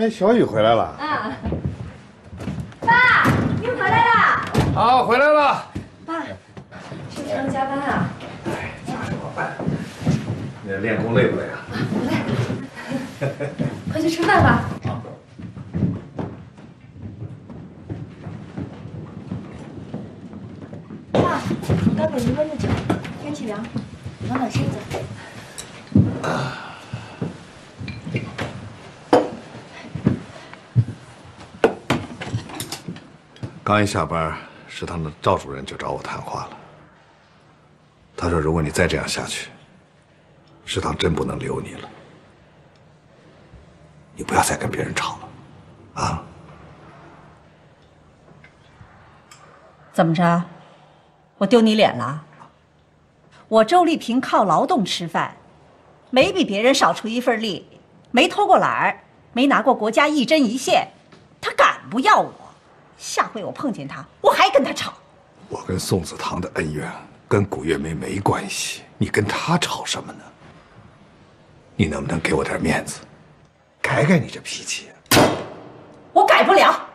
哎，小雨回来了。 啊，爸，你回来了。 啊，回来了。 爸，是常加班啊？ 哎，加什么班？你练功累不累啊？ 不累。快去吃饭吧。 啊。 爸，刚给您温的酒，天气凉，暖暖身子。 刚一下班，食堂的赵主任就找我谈话了。他说，如果你再这样下去，食堂真不能留你了。你不要再跟别人吵了，啊？ 怎么着？我丢你脸了？我周丽萍靠劳动吃饭，没比别人少出一份力，没偷过懒儿，没拿过国家一针一线，他敢不要我？下回我碰见他，我还跟他吵。 我跟宋子堂的恩怨跟古月梅没关系，你跟他吵什么呢？你能不能给我点面子，改改你这脾气？ 我改不了。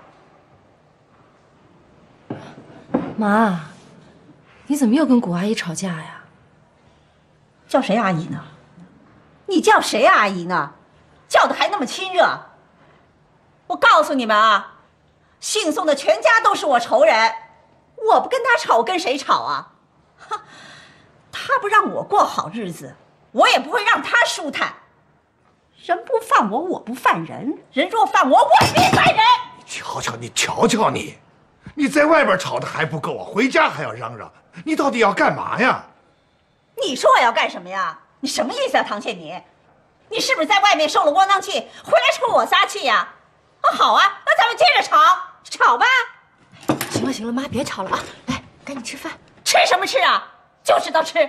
妈，你怎么又跟谷阿姨吵架呀？ 叫谁阿姨呢？你叫谁阿姨呢？叫的还那么亲热。我告诉你们啊，姓宋的全家都是我仇人，我不跟他吵，我跟谁吵啊？哈，他不让我过好日子，我也不会让他舒坦。人不犯我，我不犯人；人若犯我，我必犯人。 你瞧瞧你，瞧瞧你，你在外边吵的还不够啊，回家还要嚷嚷，你到底要干嘛呀？ 你说我要干什么呀？你什么意思啊，唐倩妮？你是不是在外面受了窝囊气，回来冲我撒气呀？啊，好啊，那咱们接着吵，吵吧。 行了行了，妈别吵了啊，来，赶紧吃饭。 吃什么吃啊？就知道吃。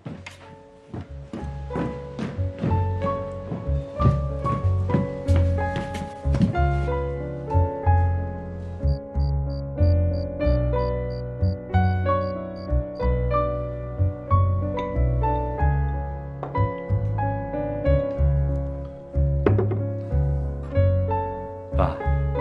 爸，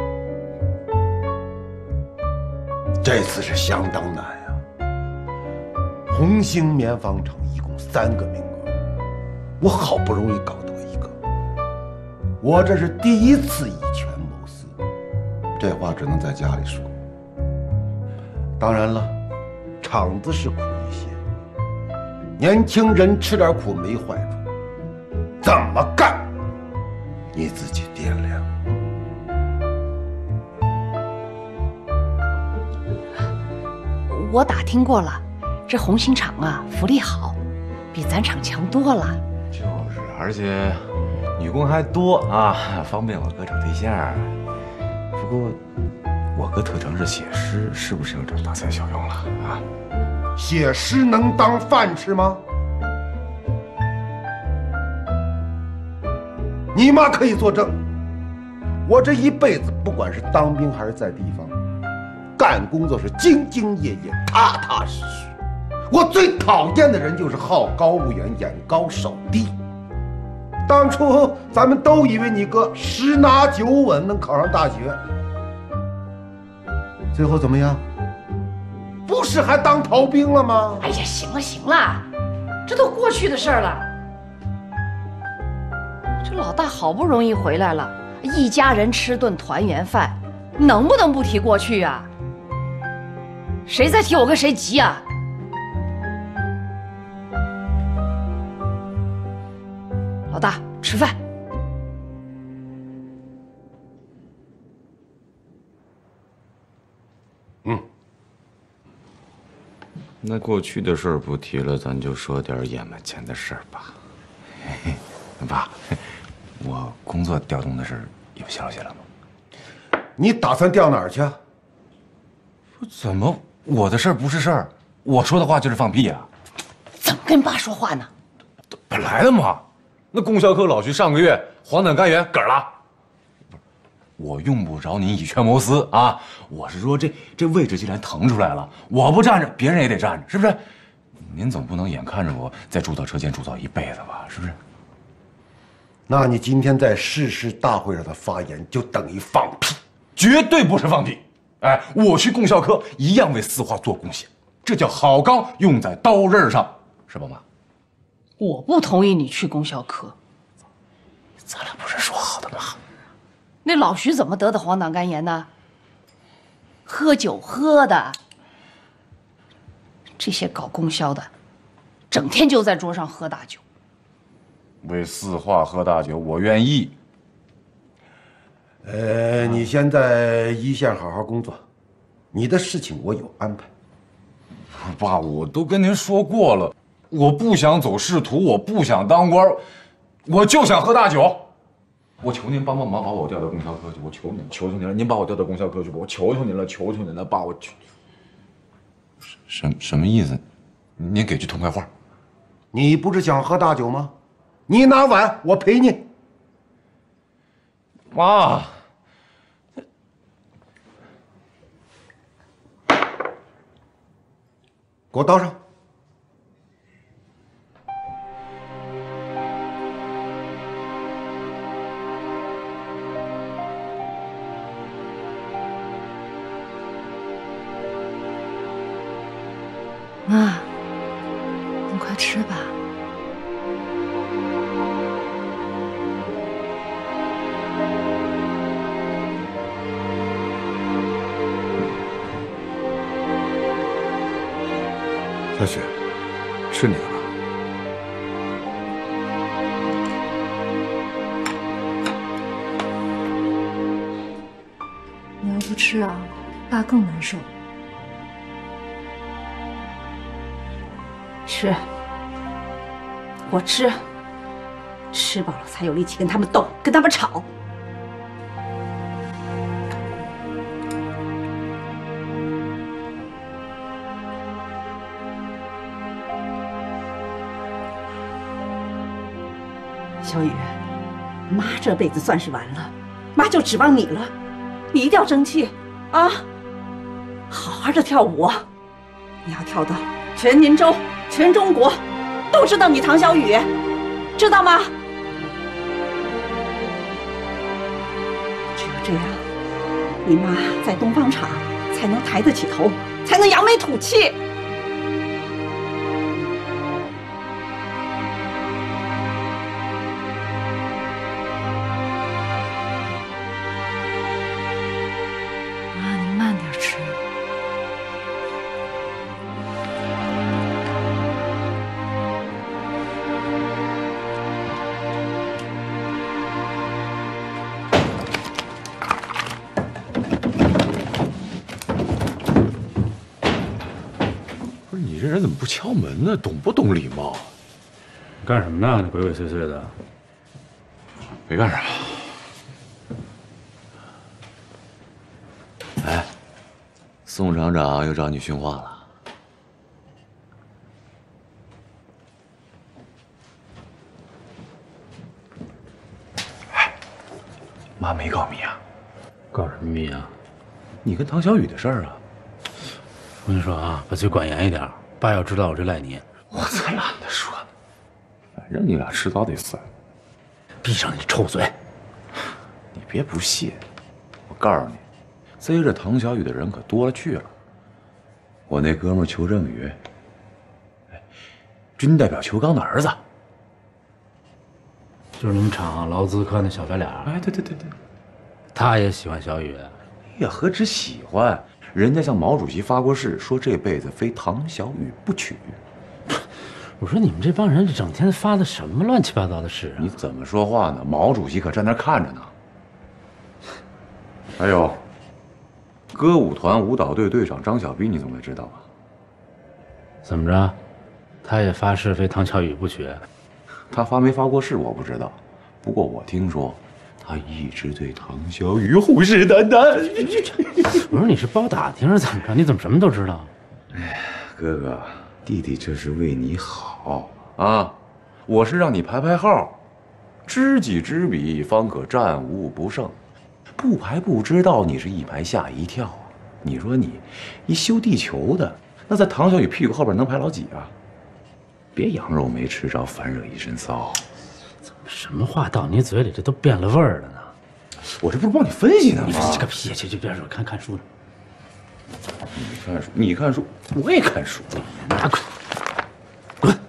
这次是相当难呀。红星棉纺厂一共3个名额，我好不容易搞到一个，我这是第一次以权谋私，这话只能在家里说。当然了，厂子是苦一些，年轻人吃点苦没坏处，怎么干，你自己掂量。 我打听过了，这红星厂啊福利好，比咱厂强多了。 就是，而且女工还多啊，方便我哥找对象。不过我哥特长是写诗，是不是有点大材小用了啊？ 写诗能当饭吃吗？你妈可以作证，我这一辈子不管是当兵还是在地方，干工作是兢兢业业、踏踏实实。我最讨厌的人就是好高骛远、眼高手低。当初咱们都以为你哥10拿9稳能考上大学，最后怎么样？不是还当逃兵了吗？ 哎呀，行了行了，这都过去的事儿了。这老大好不容易回来了，一家人吃顿团圆饭，能不能不提过去啊？谁再提我跟谁急啊？老大，吃饭。 那过去的事儿不提了，咱就说点眼门前的事儿吧。嘿嘿，爸，我工作调动的事儿有消息了吗？ 你打算调哪儿去？ 怎么我的事儿不是事儿？我说的话就是放屁呀！ 怎么跟爸说话呢？ 本来的嘛。那供销科老徐上个月黄疸肝炎嗝了。我用不着您以权谋私啊！我是说这位置既然腾出来了，我不站着，别人也得站着，是不是？您总不能眼看着我在铸造车间铸造一辈子吧？是不是？ 那你今天在誓师大会上的发言就等于放屁， 绝对不是放屁。哎，我去供销科一样为四化做贡献，这叫好钢用在刀刃上，是吧，妈？ 我不同意你去供销科。 咱俩不是说好的吗？ 那老徐怎么得的黄疸肝炎呢？喝酒喝的。这些搞供销的，整天就在桌上喝大酒。 为四化喝大酒，我愿意。 你先在一线好好工作，你的事情我有安排。 爸，我都跟您说过了，我不想走仕途，我不想当官，我就想喝大酒。我求您帮帮忙，把我调到供销科去！我求您，求您了，您把我调到供销科去吧！我求求您了，求求您了，爸，我求。什么意思？您给句痛快话。 你不是想喝大酒吗？你拿碗，我陪你。 妈， 给我倒上。 妈，你快吃吧。 小雪，吃你的吧。 你要不吃啊，爸更难受。 吃，我吃，吃饱了才有力气跟他们斗，跟他们吵。小雨，妈这辈子算是完了，妈就指望你了，你一定要争气啊！好好的跳舞，你要跳到全宁州、全中国都知道你唐小雨，知道吗？只有这样，你妈在东方场才能抬得起头，才能扬眉吐气。 妈，你慢点吃。 不是你这人怎么不敲门呢？懂不懂礼貌？ 干什么呢？你鬼鬼祟祟的。 没干啥。哎，宋厂长又找你训话了。哎，妈没告密啊？ 告什么密啊？ 你跟唐小雨的事儿啊？ 我跟你说啊，把嘴管严一点，爸要知道我这赖你。 我才懒得说呢，反正你俩迟早得散。 闭上你臭嘴！ 你别不屑，我告诉你，追着唐小雨的人可多了去了。我那哥们裘振宇，军代表裘刚的儿子， 就是你们厂劳资科那小白脸。 哎，对， 他也喜欢小雨。 也何止喜欢，人家向毛主席发过誓，说这辈子非唐小雨不娶。 我说你们这帮人整天发的什么乱七八糟的誓啊？ 你怎么说话呢？毛主席可站那看着呢。还有，歌舞团舞蹈队队长张小斌，你总该知道吧？ 怎么着？他也发誓非唐小雨不娶？ 他发没发过誓我不知道，不过我听说，他一直对唐小雨虎视眈眈。 我说你是包打听是怎么着？你怎么什么都知道？ 哎，哥哥，弟弟这是为你好啊！我是让你排排号，知己知彼，方可战无不胜。不排不知道，你是一排吓一跳啊！你说你一修地球的，那在唐小雨屁股后边能排老几啊？别羊肉没吃着，反惹一身骚。 怎么什么话到你嘴里这都变了味儿了呢？ 我这不是帮你分析呢吗？ 这个屁，去边说，看书呢。 你看书，我也看书。 拿滚！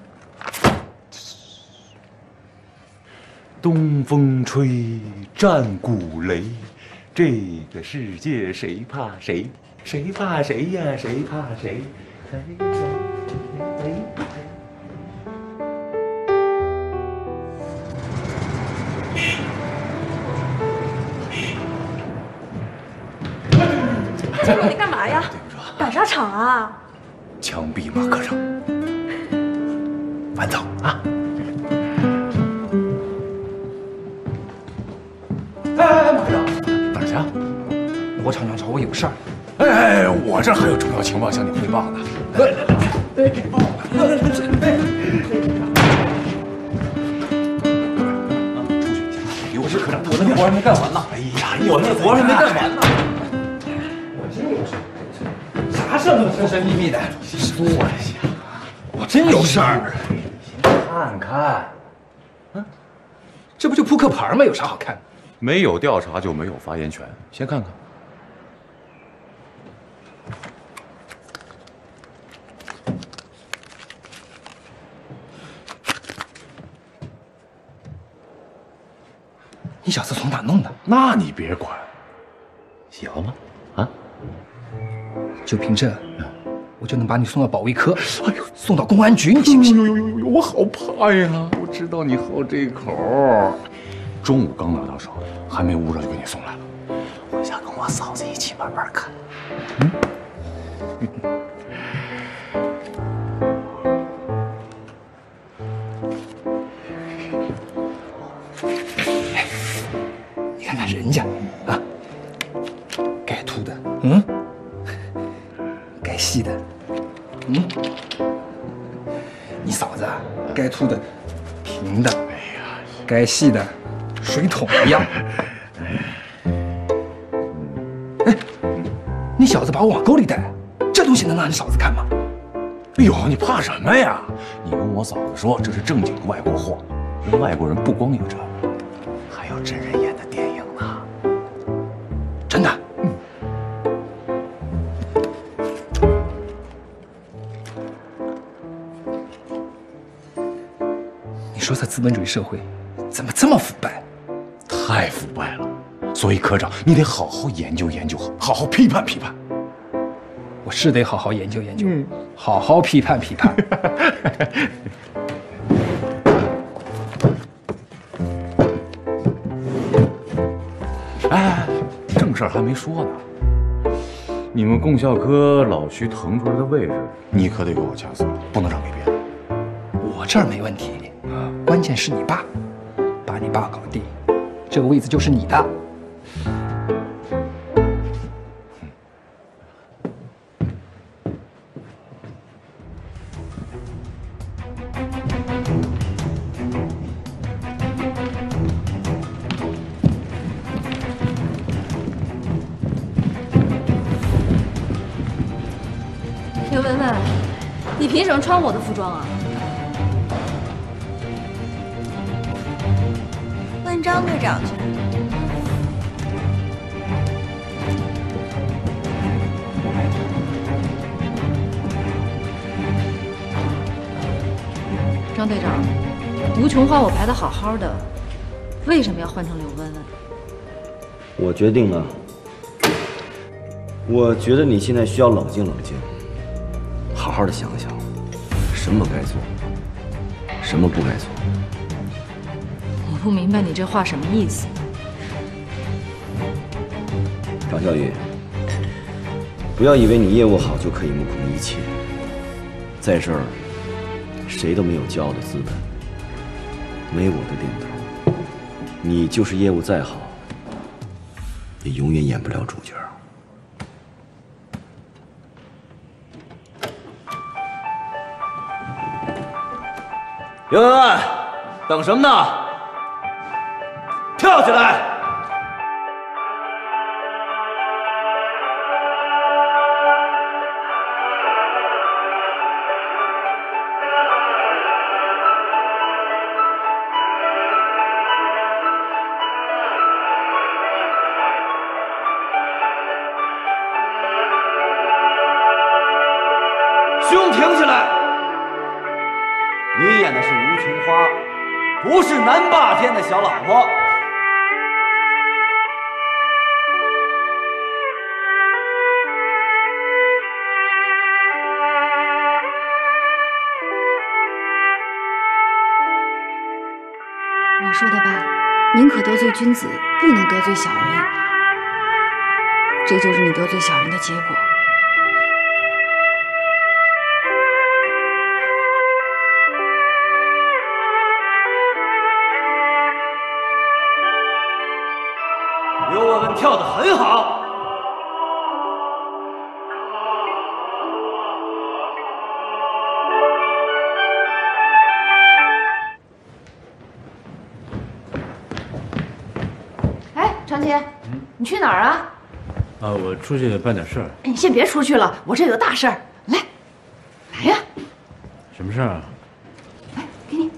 东风吹，战鼓擂，这个世界谁怕谁？谁怕谁呀？谁怕谁？谁怕谁？ 你干嘛呀？赶啥场啊？ 枪毙马科长，晚走啊！哎，马科长，哪儿去啊？ 罗厂长找我有事儿。 哎，我这还有重要情报向你汇报呢。来，给报了。出去一下，给我是科长，我那活还没干完呢。哎呀，我那活还没干完呢。我真有事。啥事儿都神神秘秘的。说呀，我真有事儿。看看， 这不就扑克牌吗？有啥好看的？ 没有调查就没有发言权，先看看。 你小子从哪弄的？ 那你别管，喜欢吗？啊？ 就凭这，我就能把你送到保卫科，哎呦，送到公安局，你信不信？ 我好怕呀！我知道你好这口。中午刚拿到手，还没捂热就给你送来了。回家跟我嫂子一起慢慢看。 你看看人家啊，该秃的，该细的，你嫂子啊，该秃的平的，哎呀，该细的水桶一样。哎，你小子把我往沟里带，这东西能让你嫂子看吗？ 哎呦，你怕什么呀？你跟我嫂子说，这是正经的外国货，人外国人不光有这个，还有真人演的电影呢。 真的？你说这资本主义社会怎么这么腐败？ 太腐败了，所以科长，你得好好研究研究，好好批判批判。 我是得好好研究研究，好好批判批判。 哎，正事儿还没说呢。你们供校科老徐腾出来的位置，你可得给我掐死，不能让给别人。 我这儿没问题，关键是你爸，把你爸搞定，这个位子就是你的。 刘文文，你凭什么穿我的服装啊？ 问张队长去。 张队长，吴琼花我排得好好的，为什么要换成刘文文？ 我决定了。我觉得你现在需要冷静冷静，好好的想想，什么该做，什么不该做。 我不明白你这话什么意思。 张小雨，不要以为你业务好就可以目空一切，在这儿，谁都没有骄傲的资本，没我的定头，你就是业务再好，也永远演不了主角。刘文文，等什么呢？跳起来！ 停下来！你演的是吴琼花，不是南霸天的小老婆。 我说的吧，宁可得罪君子，不能得罪小人。这就是你得罪小人的结果。 刘文文跳得很好。 哎，长琴，你去哪儿啊？ 啊，我出去办点事儿。 你先别出去了，我这有大事儿。来，来呀！ 什么事儿啊？ 来，给你。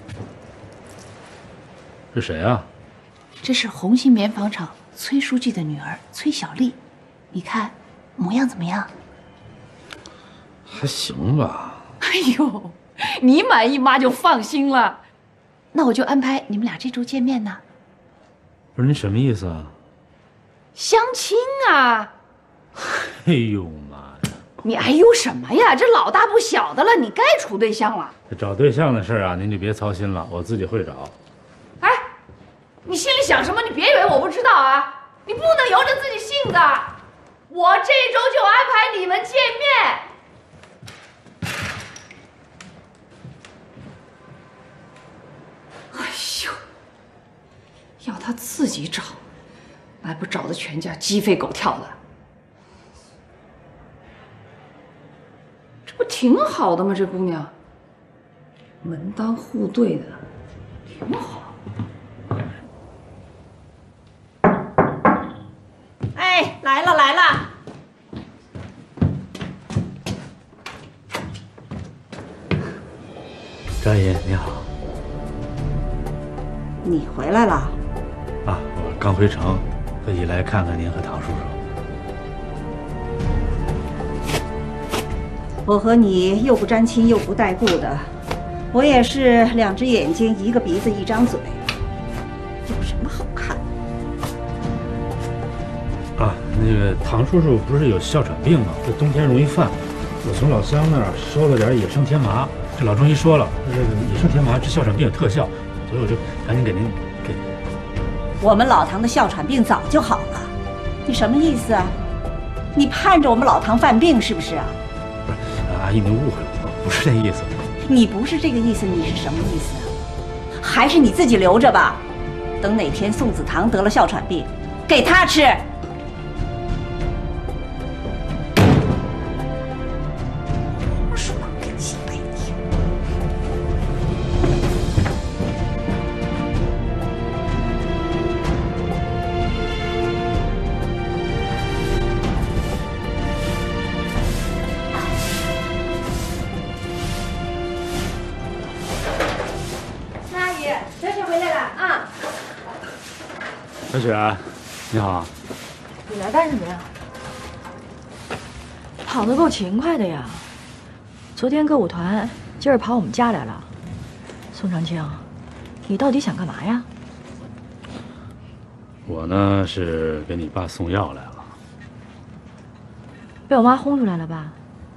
是谁啊？ 这是红星棉纺厂崔书记的女儿崔小丽，你看模样怎么样？ 还行吧。 哎呦，你满意妈就放心了。那我就安排你们俩这周见面呢。 不是你什么意思啊？ 相亲啊！ 哎呦妈呀！ 你哎呦什么呀？这老大不小的了，你该处对象了。 这找对象的事啊，您就别操心了，我自己会找。 哎，你心里想什么？你别以为我不知道啊！你不能由着自己性子。我这周就安排你们见面。哎呦，要他自己找，还不找得全家鸡飞狗跳的？这不挺好的吗？这姑娘，门当户对的，挺好。 哎，来了来了。 张姨你好。 你回来了？ 啊，我刚回城，特意来看看您和唐叔叔。 我和你又不沾亲又不带故的，我也是两只眼睛一个鼻子一张嘴，有什么好看的？啊，那个唐叔叔不是有哮喘病吗？这冬天容易犯。我从老乡那儿收了点野生天麻，这老中医说了，这个野生天麻治哮喘病有特效，所以我就赶紧给您给。 我们老唐的哮喘病早就好了，你什么意思啊？你盼着我们老唐犯病是不是啊？ 不是，阿姨您误会了，我不是这意思。 你不是这个意思，你是什么意思啊？还是你自己留着吧，等哪天宋子堂得了哮喘病，给他吃。说个几百天。 阿姨，小雪回来了啊！ 小雪，你好。 你来干什么呀？跑得够勤快的呀！昨天歌舞团，今儿跑我们家来了。宋长青，你到底想干嘛呀？ 我呢是给你爸送药来了。 被我妈轰出来了吧？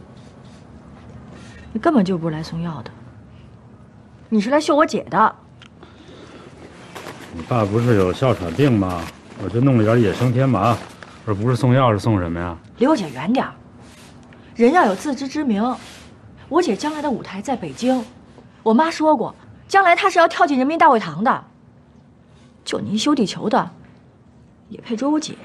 你根本就不是来送药的，你是来秀我姐的。 你爸不是有哮喘病吗？我就弄了点野生天麻，而不是送药是送什么呀？ 离我姐远点儿。人要有自知之明。我姐将来的舞台在北京，我妈说过，将来她是要跳进人民大会堂的。就你一修地球的，也配追我姐？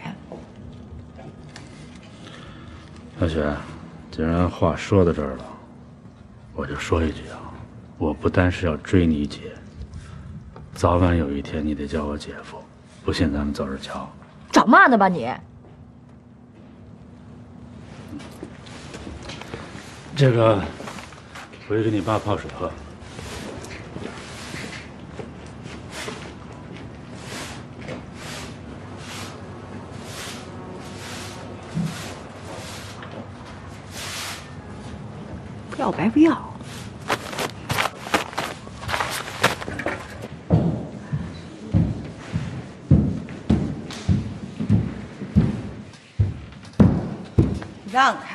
小雪，既然话说到这儿了，我就说一句啊，我不单是要追你姐，早晚有一天你得叫我姐夫。不信咱们走着瞧。 找骂呢吧你？ 这个，回去给你爸泡水喝。 要白不要。让开！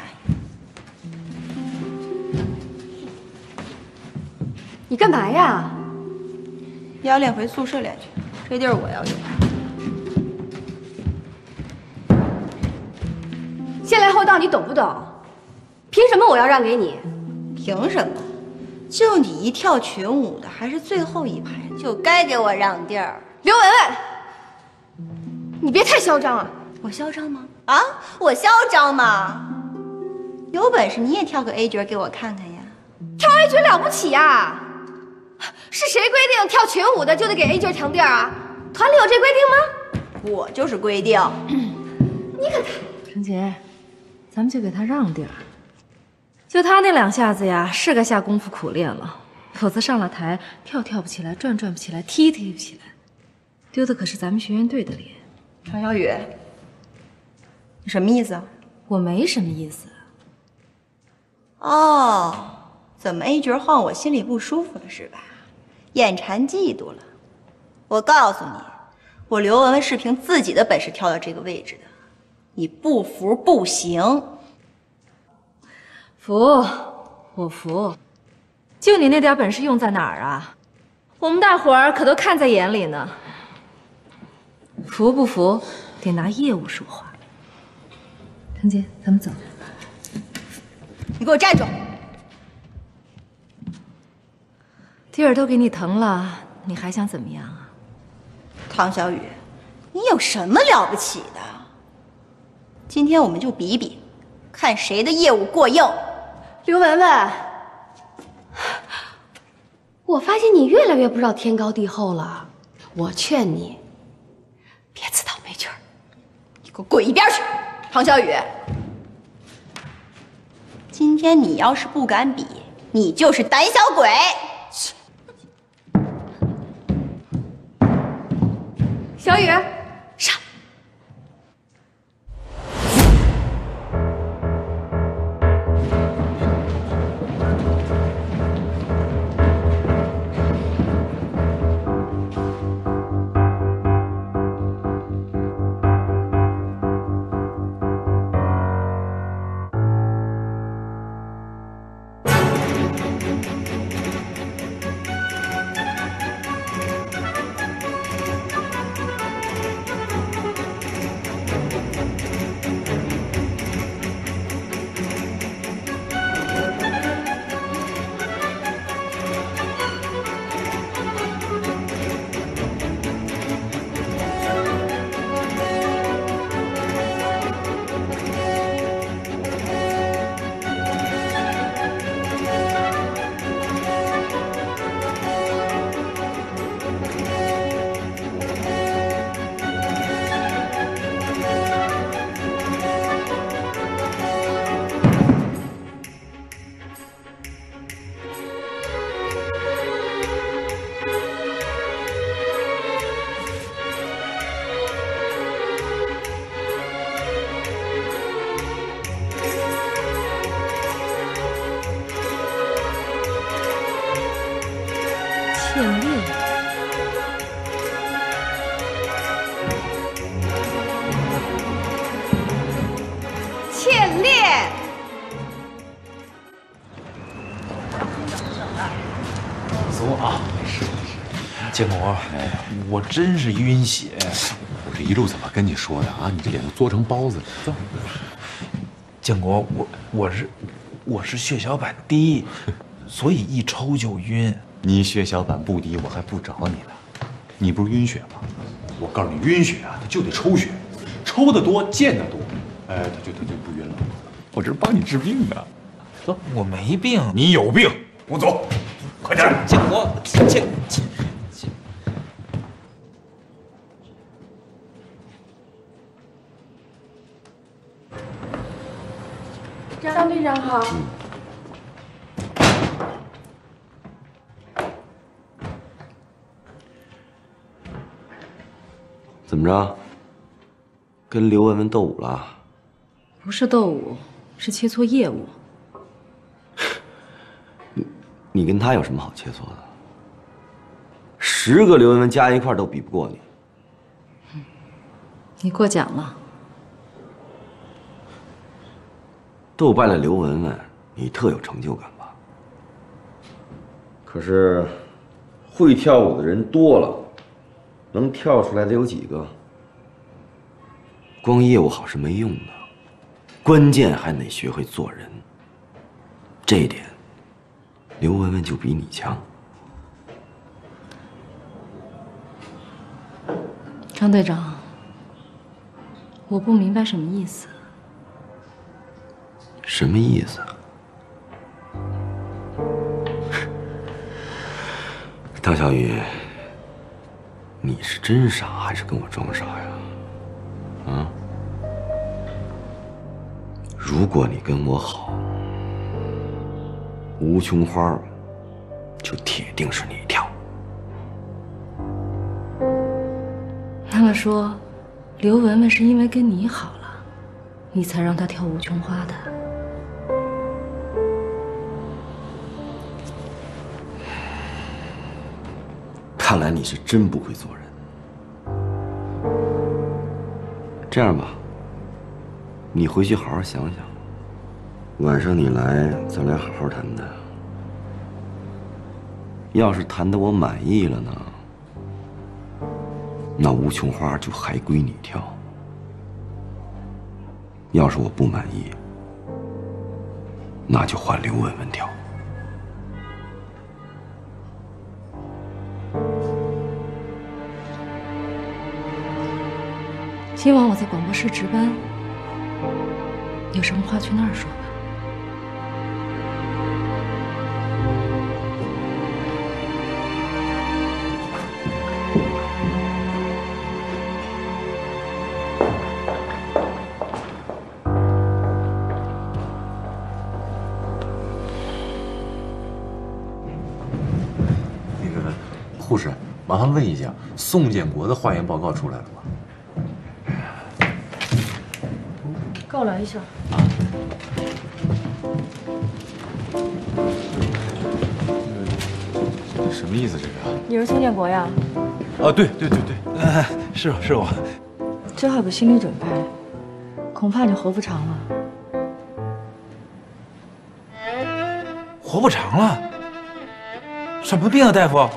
你干嘛呀？ 要练回宿舍练去，这地儿我要用。 先来后到，你懂不懂？凭什么我要让给你？ 凭什么？就你一跳群舞的，还是最后一排，就该给我让地儿。 刘雯雯，你别太嚣张啊！ 我嚣张吗？啊，我嚣张吗？有本事你也跳个 A 角给我看看呀！ 跳 A 角了不起呀？是谁规定跳群舞的就得给 A 角抢地儿啊？团里有这规定吗？ 我就是规定。 你可太…… 程杰，咱们就给他让地儿。就他那两下子呀，是个下功夫苦练了，否则上了台跳不起来，转不起来，踢不起来，丢的可是咱们学院队的脸。 常小雨，你什么意思啊？ 我没什么意思。 哦，怎么 A 角换我心里不舒服了是吧？眼馋嫉妒了。我告诉你，我刘雯雯是凭自己的本事跳到这个位置的，你不服不行。 服，我服。就你那点本事用在哪儿啊？我们大伙儿可都看在眼里呢。服不服，得拿业务说话。程杰，咱们走。 你给我站住！ 地儿都给你腾了，你还想怎么样啊？ 唐小雨，你有什么了不起的？今天我们就比比，看谁的业务过硬。 刘雯雯，我发现你越来越不知道天高地厚了。我劝你，别自讨没趣儿。 你给我滚一边去！唐小雨，今天你要是不敢比，你就是胆小鬼。 小雨，上。 倩烈， 倩烈， 走啊！是。 建国，我真是晕血。 我这一路怎么跟你说的啊？你这脸都作成包子了。走。 建国，我是血小板低，所以一抽就晕。 你血小板不低，我还不找你呢。你不是晕血吗？我告诉你，晕血啊，它就得抽血，抽得多，见得多，哎，它就不晕了。我这是帮你治病呢。走， 我没病。 你有病，跟我走，快点。 建国， 张队长好。 怎么着？跟刘雯雯斗舞了？ 不是斗舞，是切磋业务。 你跟他有什么好切磋的？10个刘文文加一块都比不过你。 你过奖了。 斗败了刘文文，你特有成就感吧？可是，会跳舞的人多了，能跳出来的有几个？光业务好是没用的，关键还得学会做人。这一点，刘文文就比你强。 张队长，我不明白什么意思。 什么意思？汤小雨，你是真傻还是跟我装傻呀？啊？如果你跟我好，吴琼花就铁定是你跳。 那么说，刘文文是因为跟你好了，你才让她跳吴琼花的？ 看来你是真不会做人。这样吧，你回去好好想想，晚上你来，咱俩好好谈谈。要是谈得我满意了呢，那吴琼花就还归你跳；要是我不满意，那就换刘文文跳。 今晚我在广播室值班，有什么话去那儿说吧。 那个护士，麻烦问一下，宋建国的化验报告出来了吗？ 跟我来一下。 什么意思？这个？ 你是宋建国呀？ 啊，对， 是我。 做好个心理准备，恐怕你活不长了。 活不长了？什么病啊，大夫？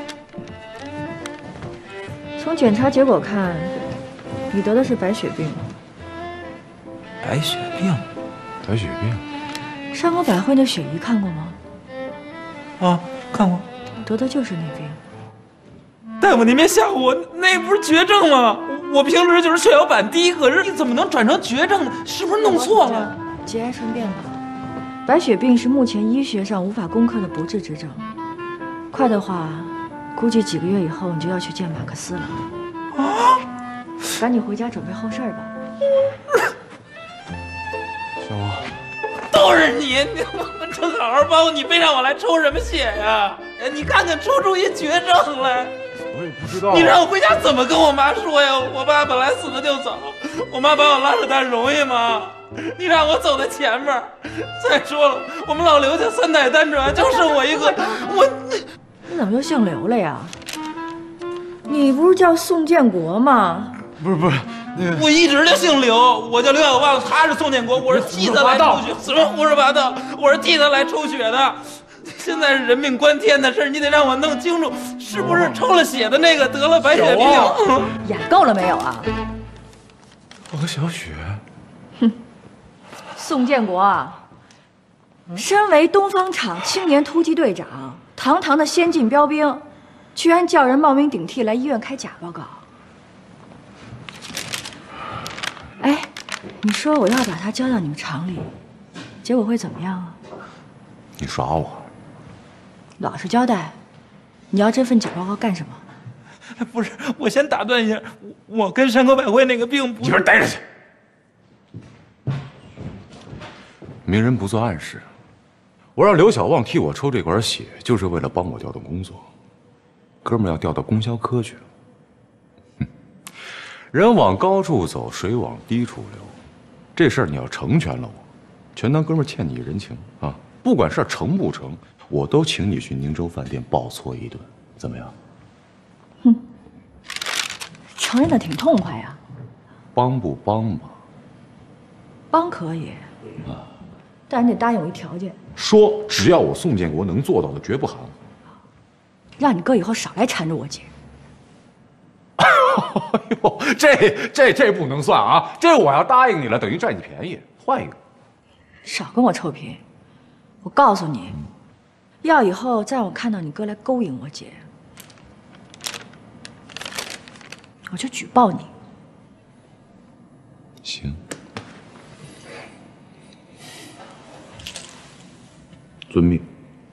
从检查结果看，你得的是白血病。 白血病？ 白血病？ 山口百惠那血仪看过吗？ 啊，看过。 得的就是那病。 大夫，您别吓唬我，那不是绝症吗？我平时就是血小板低，可是你怎么能转成绝症呢？是不是弄错了？ 节哀顺变吧。白血病是目前医学上无法攻克的不治之症，快的话，估计几个月以后你就要去见马克思了。啊！赶紧回家准备后事吧。 小王， 都是你！我正好好帮你，非让我来抽什么血呀？你看看，抽出一绝症来！ 我也不知道。 你让我回家怎么跟我妈说呀？我爸本来死的就早，我妈把我拉扯大容易吗？你让我走在前面。再说了，我们老刘家3代单传，就剩我一个。 你怎么就姓刘了呀？你不是叫宋建国吗？ 不是，那个我一直就姓刘，我叫刘小旺，他是宋建国，我是替他来抽血。什么胡说八道？我是替他来抽血的。现在是人命关天的事，你得让我弄清楚，是不是抽了血的那个得了白血病？ 演够了没有啊？ 我和小雪。 哼，宋建国啊，身为东方厂青年突击队长，堂堂的先进标兵，居然叫人冒名顶替来医院开假报告。哎，你说我要把他交到你们厂里，结果会怎么样啊？ 你耍我？ 老实交代，你要这份假报告干什么？ 不是，我先打断一下，我跟山口百惠那个病不…… 一边待着去。明人不做暗事，我让刘小旺替我抽这管血，就是为了帮我调动工作。哥们儿要调到供销科去了。人往高处走，水往低处流。这事儿你要成全了我，全当哥们儿欠你人情啊！ 不管事儿成不成，我都请你去宁州饭店报错一顿，怎么样？ 哼，承认的挺痛快呀。 帮不帮嘛？ 帮可以，但你得答应我一条件。 说只要我宋建国能做到的，绝不含糊。 让你哥以后少来缠着我姐。 哎呦，这不能算啊！这我要答应你了，等于占你便宜。换一个。 少跟我臭贫！我告诉你，要以后再让我看到你哥来勾引我姐，我就举报你。 行，遵命。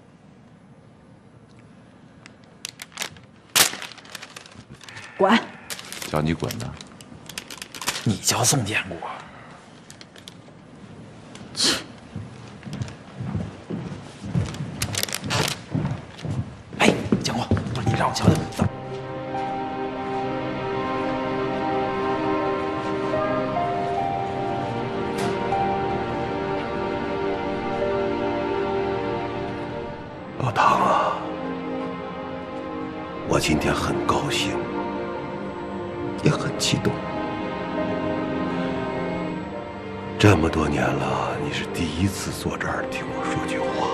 滚！ 叫你滚呢？ 你叫宋建国？哎，建国，不是你让我瞧瞧，走。 老唐啊，我今天很高兴，也很激动。这么多年了，你是第一次坐这儿听我说句话。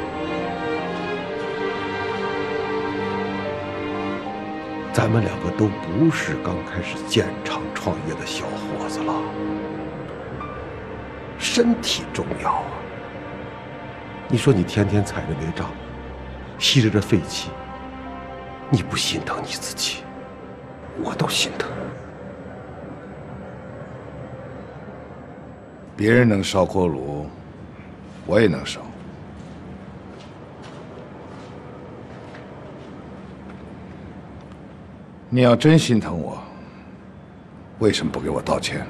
咱们两个都不是刚开始建厂创业的小伙子了，身体重要啊！你说你天天踩着雷仗，吸着这废气，你不心疼你自己，我都心疼。 别人能烧锅炉，我也能烧。你要真心疼我，为什么不给我道歉？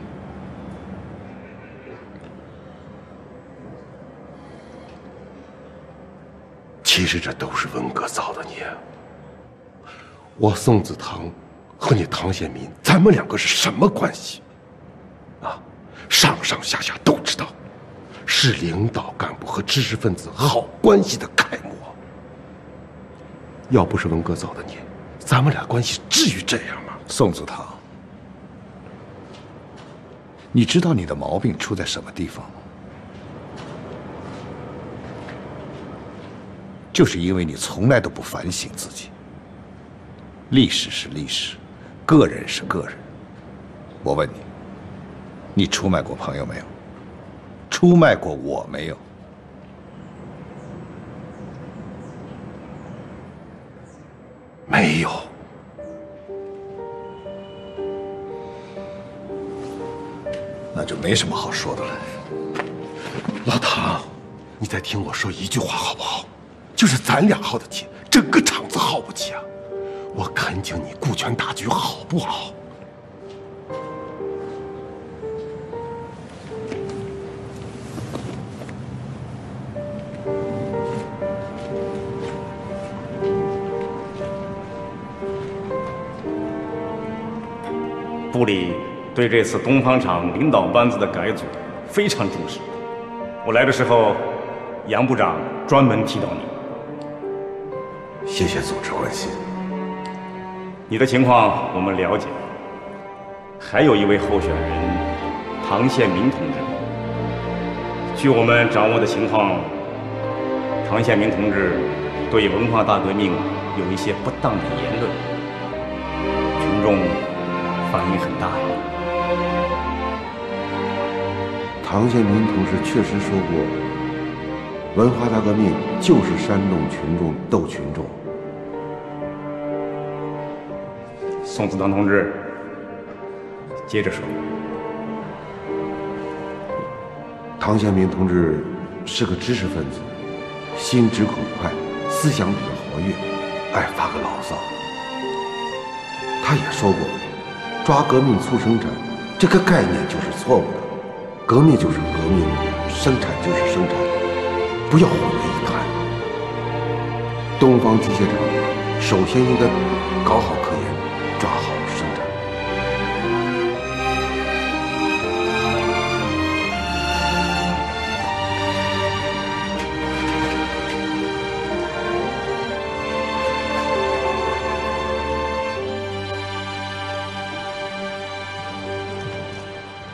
其实这都是文革造的孽。我宋子堂和你唐宪民，咱们两个是什么关系？啊，上上下下都知道，是领导干部和知识分子好关系的楷模。要不是文革造的孽，咱们俩关系至于这样吗？ 宋子堂，你知道你的毛病出在什么地方吗？就是因为你从来都不反省自己。历史是历史，个人是个人。我问你，你出卖过朋友没有？出卖过我没有？ 没有。 那就没什么好说的了。 老唐，你再听我说一句话好不好？就是咱俩耗得起，整个厂子耗不起啊！我恳请你顾全大局，好不好？ 部里对这次东方厂领导班子的改组非常重视。我来的时候，杨部长专门提到你。 谢谢组织关心。 你的情况我们了解，还有一位候选人唐宪民同志。据我们掌握的情况，唐宪民同志对文化大革命有一些不当的言论，群众反应很大呀。 唐宪民同志确实说过，文化大革命就是煽动群众斗群众。 宋子堂同志，接着说。 唐宪民同志是个知识分子，心直口快，思想比较活跃，爱发个牢骚。他也说过，抓革命促生产这个概念就是错误的，革命就是革命，生产就是生产，不要混为一谈。东方机械厂首先应该搞好科研，抓好生产。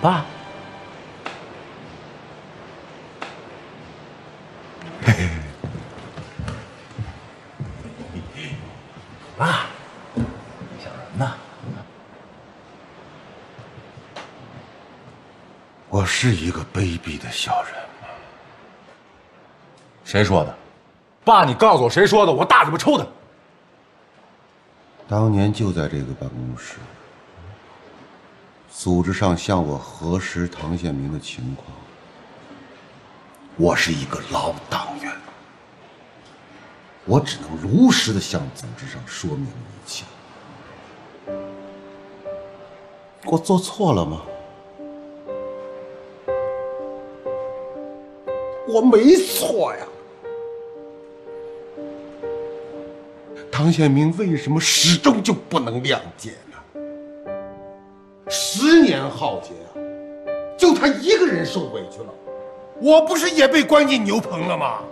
爸。爸，你想什么呢？ 我是一个卑鄙的小人吗？ 谁说的？爸，你告诉我谁说的？我大嘴巴抽他！ 当年就在这个办公室，组织上向我核实唐宪明的情况。我是一个老党员，我只能如实的向组织上说明一切。我做错了吗？我没错呀。唐宪明为什么始终就不能谅解呢？10年浩劫啊，就他一个人受委屈了，我不是也被关进牛棚了吗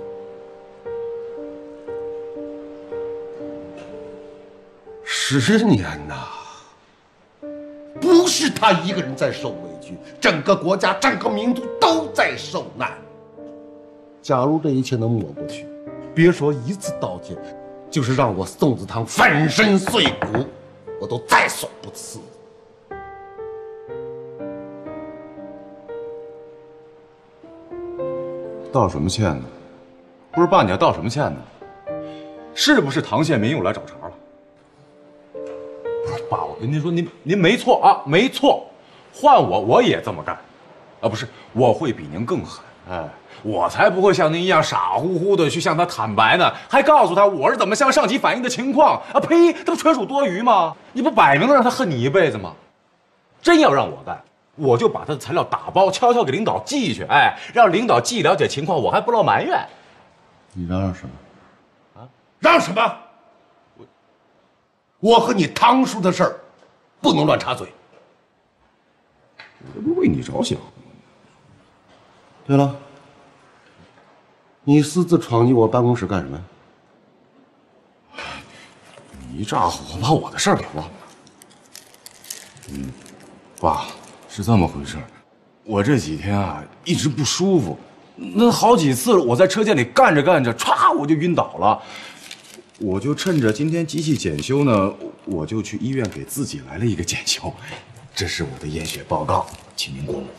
？10年呐，不是他一个人在受委屈，整个国家、整个民族都在受难。假如这一切能抹过去，别说一次道歉，就是让我宋子堂粉身碎骨，我都在所不辞。 道什么歉呢？不是爸，你要道什么歉呢？是不是唐宪明又来找茬了？不是爸，我跟您说，您没错啊，没错。换我也这么干，啊，不是，我会比您更狠。哎，我才不会像您一样傻乎乎的去向他坦白呢，还告诉他我是怎么向上级反映的情况啊！呸，这不纯属多余吗？你不摆明了让他恨你一辈子吗？真要让我干，我就把他的材料打包，悄悄给领导寄去，哎，让领导既了解情况，我还不落埋怨。 你嚷嚷什么？啊？嚷什么？我和你堂叔的事儿，不能乱插嘴。 我这不是为你着想。 对了，你私自闯进我办公室干什么呀？ 你一炸火，把我的事儿给忘了。爸，是这么回事。我这几天啊一直不舒服，那好几次我在车间里干着干着，歘我就晕倒了。我就趁着今天机器检修呢，我就去医院给自己来了一个检修。这是我的验血报告，请您过目。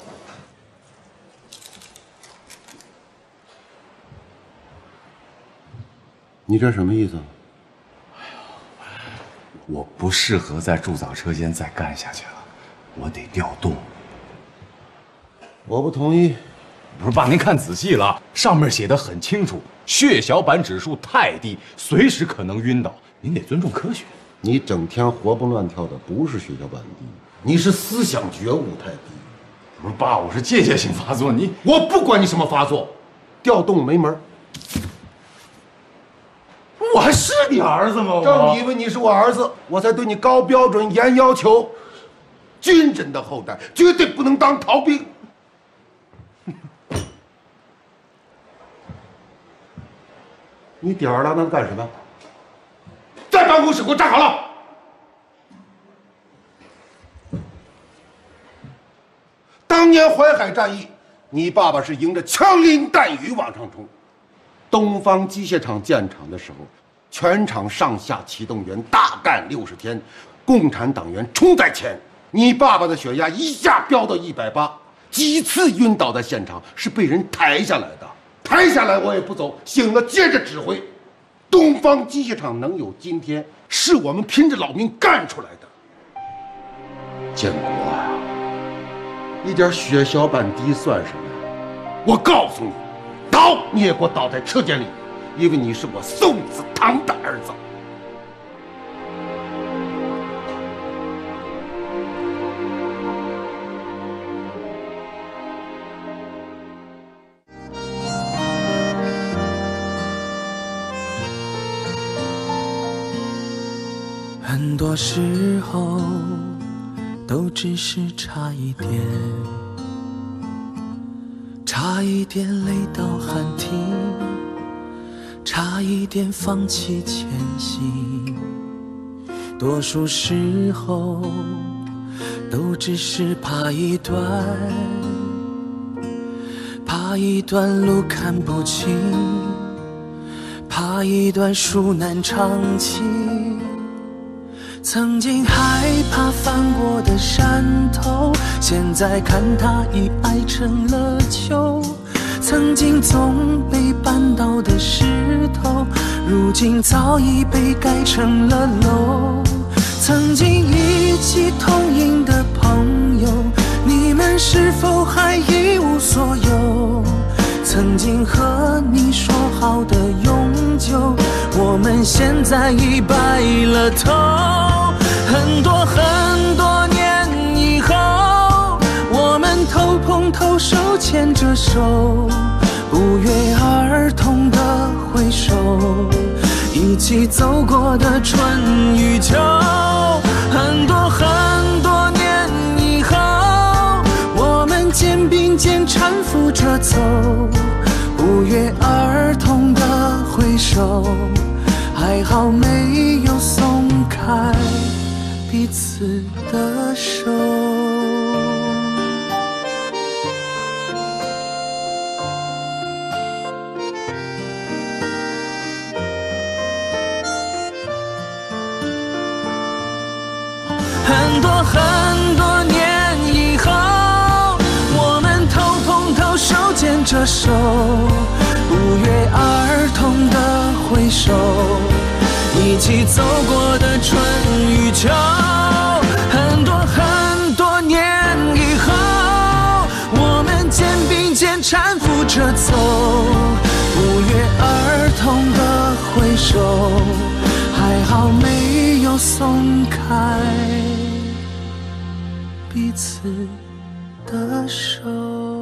你这什么意思？ 我不适合在铸造车间再干下去了，我得调动。 我不同意。 不是爸，您看仔细了，上面写的很清楚，血小板指数太低，随时可能晕倒。您得尊重科学。 你整天活蹦乱跳的，不是血小板低，你是思想觉悟太低。 不是爸，我是间歇性发作， 我不管你什么发作，调动没门。 我还是你儿子吗？ 正因为你是我儿子，我才对你高标准、严要求。军人的后代绝对不能当逃兵。你点儿了，那干什么？在办公室给我站好了。当年淮海战役，你爸爸是迎着枪林弹雨往上冲。东方机械厂建厂的时候，全厂上下启动员大干60天，共产党员冲在前。你爸爸的血压一下飙到180，几次晕倒在现场，是被人抬下来的。抬下来我也不走，醒了接着指挥。东方机械厂能有今天，是我们拼着老命干出来的。建国啊，一点血小板低算什么呀？我告诉你，倒你也给我倒在车间里，因为你是我宋子堂的儿子。 很多时候都只是差一点，差一点累到喊停，差一点放弃前行。多数时候都只是怕一段路看不清，怕一段树难长青。曾经害怕翻过的山头，现在看它已矮成了丘。曾经总被绊倒的石头，如今早已被盖成了楼。曾经一起同饮的朋友，你们是否还一无所有？曾经和你说好的永久，我们现在已白了头。很多年以后，我们头碰头手牵着手，不约而同的挥手，一起走过的春与秋。很多年以后，我们肩并肩搀扶着走，不约而同的挥手，还好没有松开彼此的手。很多年以后，我们头碰头手牵着手，不约而同的挥手，一起走过的春与秋。很多年以后，我们肩并肩搀扶着走，不约而同的挥手，还好没有松开彼此的手。